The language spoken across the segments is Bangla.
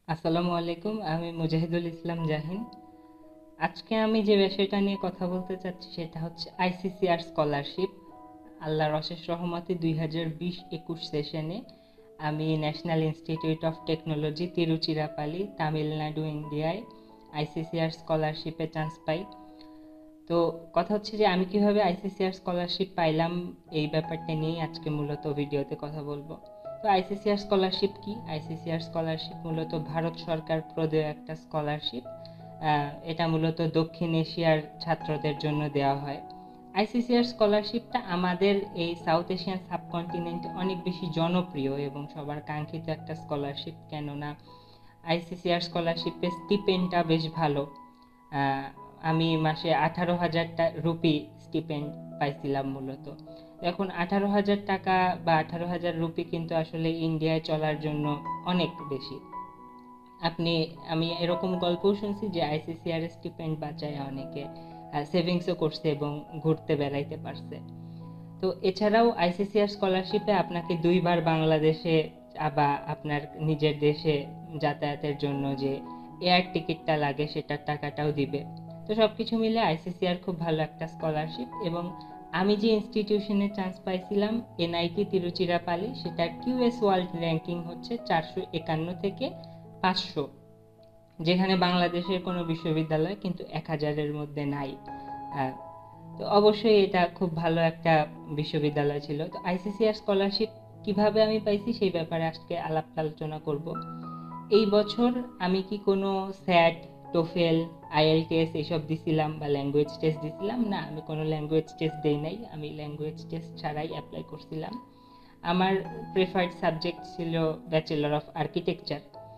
আসসালামু আলাইকুম, আমি মুজাহিদুল ইসলাম জাহিন। আজকে আমি যে বিষয়টা নিয়ে কথা বলতে চাচ্ছি সেটা হচ্ছে আইসিসিআর স্কলারশিপ। আল্লাহর অশেষ রহমতে 2020-21 সেশনে আমি national institute of technology Tiruchirappalli, Tamil Nadu, ইন্ডিয়ায় আইসিসিআর স্কলারশিপে চান্স পাই। তো কথা হচ্ছে যে আমি কিভাবে আইসিসিআর স্কলারশিপ পাইলাম, এই ব্যাপারটা নিয়েই আজকে মূলত ভিডিওতে কথা বলবো। তো আইসিসিআর স্কলারশিপ কি? আইসিসিআর স্কলারশিপ মূলত ভারত সরকার প্রদেয় একটা স্কলারশিপ। এটা মূলত দক্ষিণ এশিয়ার ছাত্রদের জন্য দেওয়া হয়। আইসিসিআর স্কলারশিপটা আমাদের এই সাউথ এশিয়ান সাবকন্টিনেন্টে অনেক বেশি জনপ্রিয় এবং সবার কাঙ্ক্ষিত একটা স্কলারশিপ, কেননা আইসিসিআর স্কলারশিপের স্টিপেন্ডটা বেশ ভালো। আহ, আমি মাসে 18,000 রুপি স্টিপেন্ড পাইছিলাম মূলত। এখন 18,000 টাকা বা 18,000 রুপি কিন্তু আসলে ইন্ডিয়ায় চলার জন্য অনেক বেশি। আপনি আমি এরকম গল্পও শুনছি যে আইসিসিআর স্টিপেন্ড বাঁচায় অনেকে সেভিংসও করছে এবং ঘুরতে বেড়াইতে পারছে। তো এছাড়াও আইসিসিআর স্কলারশিপে আপনাকে 2বার বাংলাদেশে বা আপনার নিজের দেশে যাতায়াতের জন্য যে এয়ার টিকিটটা লাগে সেটার টাকাটাও দিবে। তো সব কিছু মিলে আইসিসিআর খুব ভালো একটা স্কলারশিপ। এবং আমি যে ইনস্টিটিউশনে চান্স পাইছিলাম, এনআইটি তিরুচিরাপালি, সেটার কিউএস ওয়ার্ল্ড র্যাঙ্কিং হচ্ছে 451 থেকে 500, যেখানে বাংলাদেশের কোনো বিশ্ববিদ্যালয় কিন্তু 1000-এর মধ্যে নাই। আহ, তো অবশ্যই এটা খুব ভালো একটা বিশ্ববিদ্যালয় ছিল। তো আইসিসিআর স্কলারশিপ কিভাবে আমি পাইছি সেই ব্যাপারে আজকে আলাপ আলোচনা করব। এই বছর আমি কি কোনো স্যাট, টোফেল, আইএলটিএস এইসব দিছিলাম বা ল্যাঙ্গুয়েজ টেস্ট দিছিলাম? না, আমি কোনো ল্যাঙ্গুয়েজ টেস্ট দেই নাই। আমি ল্যাঙ্গুয়েজ টেস্ট ছাড়াই অ্যাপ্লাই করছিলাম। আমার প্রেফার্ড সাবজেক্ট ছিল ব্যাচেলর অফ আর্কিটেকচার।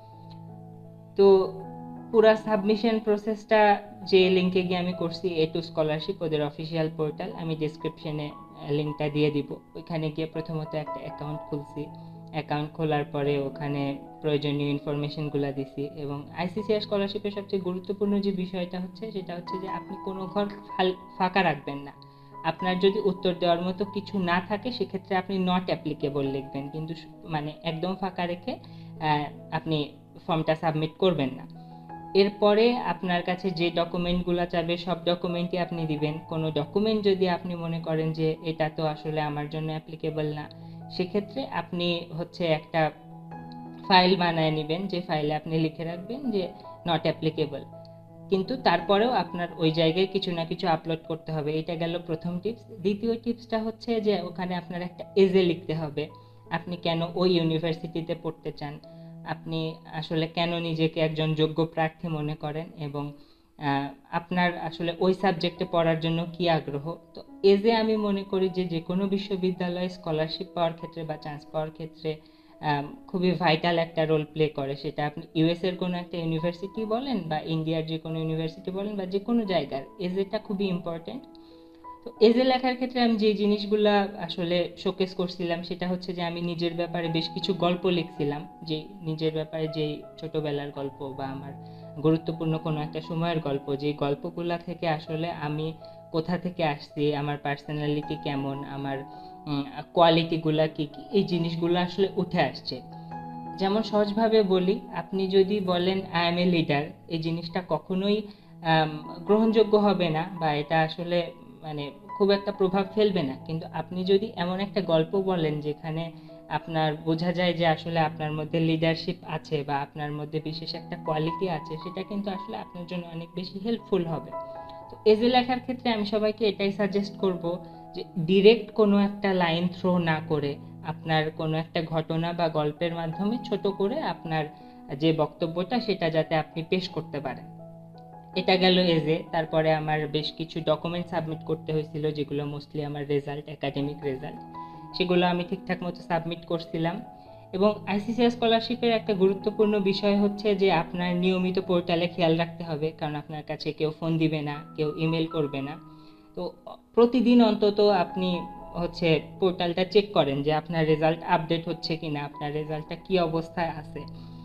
তো পুরা সাবমিশন প্রসেসটা যে লিঙ্কে গিয়ে আমি করছি, A2 স্কলারশিপ, ওদের অফিসিয়াল পোর্টাল, আমি ডিসক্রিপশনে লিঙ্কটা দিয়ে দিব। ওইখানে গিয়ে প্রথমত একটা অ্যাকাউন্ট খুলছি। অ্যাকাউন্ট খোলার পরে ওখানে প্রয়োজনীয় ইনফরমেশনগুলো দিছি। এবং আইসিসিআর স্কলারশিপের সবচেয়ে গুরুত্বপূর্ণ যে বিষয়টা হচ্ছে সেটা হচ্ছে যে আপনি কোনো ঘর ফাঁকা রাখবেন না। আপনার যদি উত্তর দেওয়ার মতো কিছু না থাকে সেক্ষেত্রে আপনি নট অ্যাপ্লিকেবল লিখবেন, কিন্তু মানে একদম ফাঁকা রেখে আপনি ফর্মটা সাবমিট করবেন না। এরপরে আপনার কাছে যে ডকুমেন্টগুলো চাবে সব ডকুমেন্টই আপনি দিবেন। কোনো ডকুমেন্ট যদি আপনি মনে করেন যে এটা তো আসলে আমার জন্য অ্যাপ্লিকেবল না, সেক্ষেত্রে আপনি হচ্ছে একটা ফাইল বানায় নেবেন, যে ফাইলে আপনি লিখে রাখবেন যে নট অ্যাপ্লিকেবল। কিন্তু তারপরেও আপনার ওই জায়গায় কিছু না কিছু আপলোড করতে হবে। এটা গেল প্রথম টিপস। দ্বিতীয় টিপসটা হচ্ছে যে ওখানে আপনার একটা এজে লিখতে হবে। আপনি কেন ওই ইউনিভার্সিটিতে পড়তে চান, আপনি আসলে কেন নিজেকে একজন যোগ্য প্রার্থী মনে করেন, এবং আপনার আসলে ওই সাবজেক্টে পড়ার জন্য কি আগ্রহ। তো এজে আমি মনে করি যে যে কোনো বিশ্ববিদ্যালয়ে স্কলারশিপ পাওয়ার ক্ষেত্রে বা চান্স পাওয়ার ক্ষেত্রে খুবই ভাইটাল একটা রোল প্লে করে। সেটা আপনি ইউএস এর কোনো একটা ইউনিভার্সিটি বলেন বা ইন্ডিয়ার যে কোনো ইউনিভার্সিটি বলেন বা যে কোনো জায়গার, এজেটা খুবই ইম্পর্টেন্ট। তো এজে লেখার ক্ষেত্রে আমি যে জিনিসগুলা আসলে শোকেস করছিলাম সেটা হচ্ছে যে আমি নিজের ব্যাপারে বেশ কিছু গল্প লিখছিলাম, যে নিজের ব্যাপারে যেই ছোটবেলার গল্প বা আমার গুরুত্বপূর্ণ কোনো একটা সময়ের গল্প, যে গল্পগুলা থেকে আসলে আমি কোথা থেকে আসছি, আমার পার্সোনালিটি কেমন, আমার কোয়ালিটিগুলা কী কী, এই জিনিসগুলো আসলে উঠে আসছে। যেমন সহজভাবে বলি, আপনি যদি বলেন আই এম এ লিডার, এই জিনিসটা কখনোই আম, গ্রহণযোগ্য হবে না বা এটা আসলে মানে খুব একটা প্রভাব ফেলবে না। কিন্তু আপনি যদি এমন একটা গল্প বলেন যেখানে আপনার বোঝা যায় যে আসলে আপনার মধ্যে লিডারশিপ আছে বা আপনার মধ্যে বিশেষ একটা কোয়ালিটি আছে, সেটা কিন্তু আসলে আপনার জন্য অনেক বেশি হেল্পফুল হবে। তো এজে লেখার ক্ষেত্রে আমি সবাইকে এটাই সাজেস্ট করব যে ডিরেক্ট কোনো একটা লাইন থ্রো না করে আপনার কোনো একটা ঘটনা বা গল্পের মাধ্যমে ছোট করে আপনার যে বক্তব্যটা সেটা যাতে আপনি পেশ করতে পারেন। এটা গেল এজে। তারপরে আমার বেশ কিছু ডকুমেন্ট সাবমিট করতে হয়েছিল, যেগুলো মোস্টলি আমার রেজাল্ট, একাডেমিক রেজাল্ট, সেগুলো আমি ঠিকঠাক মতো সাবমিট করছিলাম। এবং আইসিসিআর স্কলারশিপের একটা গুরুত্বপূর্ণ বিষয় হচ্ছে যে আপনার নিয়মিত পোর্টালে খেয়াল রাখতে হবে, কারণ আপনার কাছে কেউ ফোন দিবে না, কেউ ইমেল করবে না। তো প্রতিদিন অন্তত আপনি হচ্ছে পোর্টালটা চেক করেন যে আপনার রেজাল্ট আপডেট হচ্ছে কিনা, আপনার রেজাল্টটা কি অবস্থায় আছে।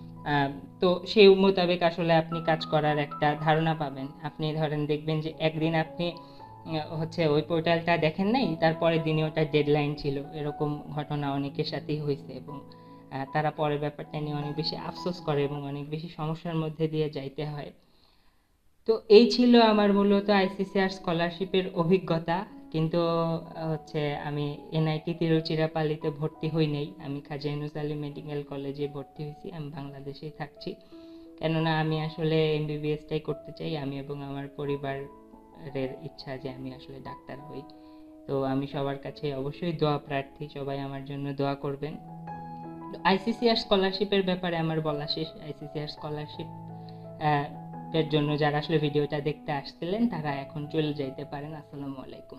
তো সেই মোতাবেক আসলে আপনি কাজ করার একটা ধারণা পাবেন। আপনি ধরেন দেখবেন যে একদিন আপনি হচ্ছে ওই পোর্টালটা দেখেন নাই, তারপরের দিনে ওটা ডেডলাইন ছিল, এরকম ঘটনা অনেকের সাথেই হয়েছে। এবং তারা পরে ব্যাপারটা নিয়ে অনেক বেশি আফসোস করে এবং অনেক বেশি সমস্যার মধ্যে দিয়ে যাইতে হয়। তো এই ছিল আমার মূলত আইসিসিআর স্কলারশিপের অভিজ্ঞতা। কিন্তু হচ্ছে আমি এনআইটি তিরুচিরাপাল্লিতে ভর্তি হই নাই, আমি খাজা ইউনুস আলী মেডিকেল কলেজে ভর্তি হয়েছি। আমি বাংলাদেশেই থাকছি, কেননা আমি আসলে এমবিবিএসটাই করতে চাই। আমি এবং আমার পরিবারের ইচ্ছা যে আমি আসলে ডাক্তার হই। তো আমি সবার কাছে অবশ্যই দোয়া প্রার্থী, সবাই আমার জন্য দোয়া করবেন। আইসিসিআর স্কলারশিপের ব্যাপারে আমার বলা শেষ। আইসিসিআর স্কলারশিপ এর জন্য যারা আসলে ভিডিওটা দেখতে আসছিলেন তারা এখন চলে যাইতে পারেন। আসসালামু আলাইকুম।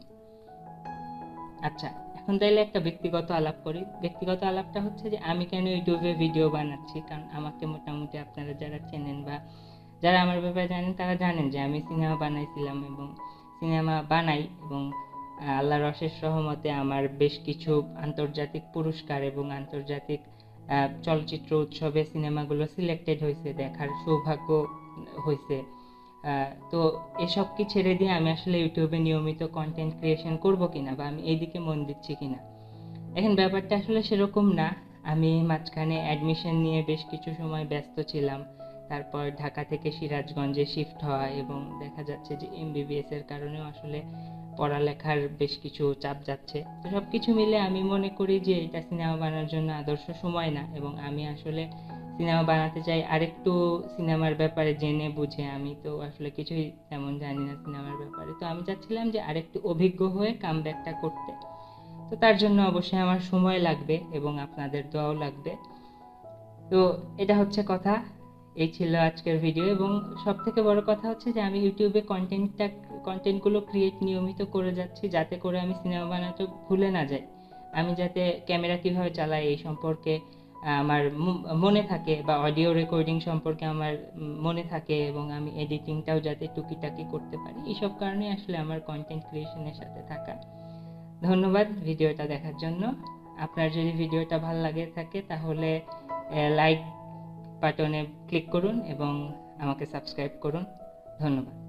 আচ্ছা, এখন তাইলে একটা ব্যক্তিগত আলাপ করি। ব্যক্তিগত আলাপটা হচ্ছে যে আমি কেন ইউটিউবে ভিডিও বানাচ্ছি। কারণ আমাকে মোটামুটি আপনারা যারা চেনেন বা যারা আমার ব্যাপারে জানেন তারা জানেন যে আমি সিনেমা বানাইছিলাম এবং সিনেমা বানাই, এবং আল্লাহর অশেষ রহমতে আমার বেশ কিছু আন্তর্জাতিক পুরস্কার এবং আন্তর্জাতিক চলচ্চিত্র উৎসবে সিনেমাগুলো সিলেক্টেড হয়েছে, দেখার সৌভাগ্য হয়েছে। তো এসব কি ছেড়ে দিয়ে আমি আসলে ইউটিউবে নিয়মিত কন্টেন্ট ক্রিয়েশন করব কিনা বা আমি এইদিকে মন দিচ্ছি কিনা, এখন ব্যাপারটা আসলে সেরকম না। আমি মাঝখানে অ্যাডমিশন নিয়ে বেশ কিছু সময় ব্যস্ত ছিলাম। তারপর ঢাকা থেকে সিরাজগঞ্জে শিফট হওয়া এবং দেখা যাচ্ছে যে এমবিবিএস এর কারণেও আসলে পড়ালেখার বেশ কিছু চাপ যাচ্ছে। তো সব কিছু মিলে আমি মনে করি যে এটা সিনেমা বানানোর জন্য আদর্শ সময় না, এবং আমি আসলে সিনেমা বানাতে চাই আরেকটু সিনেমার ব্যাপারে জেনে বুঝে। আমি তো আসলে কিছুই তেমন জানি না সিনেমার ব্যাপারে, তো আমি চাচ্ছিলাম যে আরেকটু অভিজ্ঞ হয়ে কামব্যাকটা করতে। তো তার জন্য অবশ্যই আমার সময় লাগবে এবং আপনাদের দোয়াও লাগবে। তো এটা হচ্ছে কথা। এই ছিল আজকের ভিডিও, এবং সব থেকে বড় কথা হচ্ছে যে আমি ইউটিউবে কন্টেন্টগুলো ক্রিয়েট নিয়মিত করে যাচ্ছি, যাতে করে আমি সিনেমা বানাতে ভুলে না যাই। আমি যাতে ক্যামেরা কিভাবে চালাই এই সম্পর্কে আমার মনে থাকে, বা অডিও রেকর্ডিং সম্পর্কে আমার মনে থাকে, এবং আমি এডিটিংটাও যাতে টুকিটাকি করতে পারি। এইসব কারণে আসলে আমার কন্টেন্ট ক্রিয়েশনের সাথে থাকা। ধন্যবাদ ভিডিওটা দেখার জন্য। আপনার যদি ভিডিওটা ভালো লাগে থাকে তাহলে লাইক বাটনে ক্লিক করুন এবং আমাকে সাবস্ক্রাইব করুন। ধন্যবাদ।